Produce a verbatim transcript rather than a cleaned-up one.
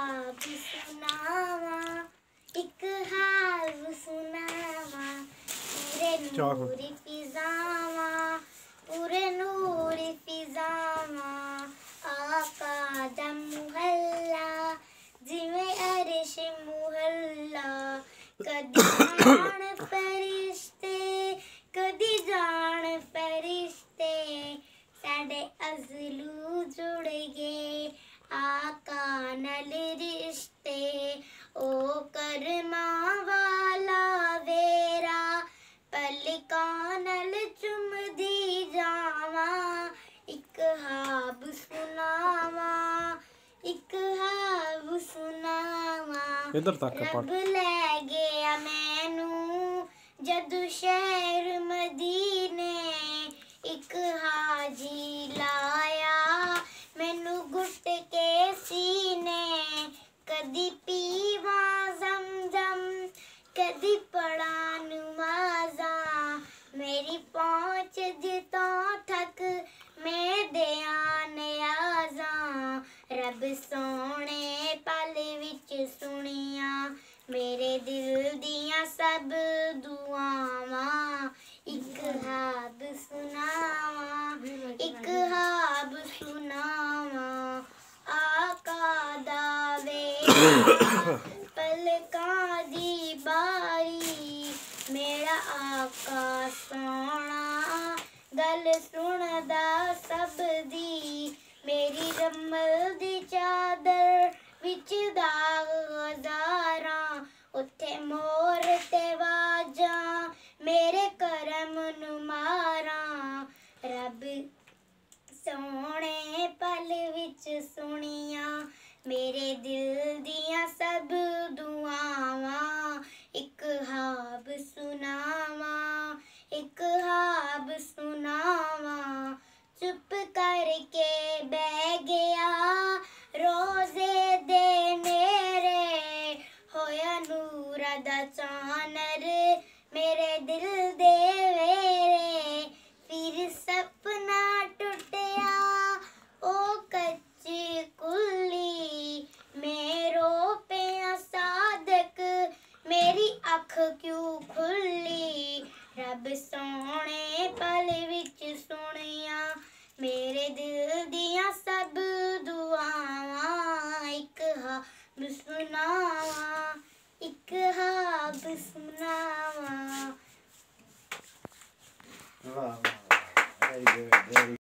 ख्वाब सुनावा, एक ख्वाब सुनावा, पूरे नूर फिजावा, पूरे नूर फिजावा, आका दा मुहल्ला जिवें अरश मुहल्ला, कदी जान फरिश्ते कदी जान फरिश्ते, साडे अज़लू जुड़ गए आका नाल रिश्ते, ओ करमा वाला वेरा पलकां नाल चुमदी जावा, एक ख्वाब सुनावा, एक ख्वाब सुनावा, इधर तक रब लै गया मैनू जदू शहर मदीने, एक हाजी लाया मैनू गुट के सीने, कदी पीवा ज़मज़म कदी पढ़ा नमाज़ा, मेरी पहुँच जितों तक मैं दिया नियाज़ा, रब सोने पल विच सुनिया मेरे दिल दियां सब दुआवां, एक ख्वाब सुनावा, एक ख्वाब सुनावा, आका दा वेरा पलकां दी बारी, मेरा आका सोना गल सुनदा सब दी, मेरी रम्मल दी चादर विच दाग हज़ारां, उत्थे मोर ते वाजां मेरे करम नू मारां, रब सोने पल विच सुनिया मेरे दिल दियां सब दुआवां, एक ख्वाब सुनावा, एक ख्वाब सुनावा, चुप करके बह गया रोज़े दे नेरे, होया नूरा दा चानर मेरे दिल दे वेरे, फिर सपना टुटिया ओ कच्ची कुल्ली, मेरो पिया सादक मेरी अख क्यों खुली, रब सोने पल विच सुनिया मेरे दिल दियां सब दुआवां, एक ख्वाब सुनावा, एक ख्वाब सुनावा। वाह वाह, वेरी गुड, वेरी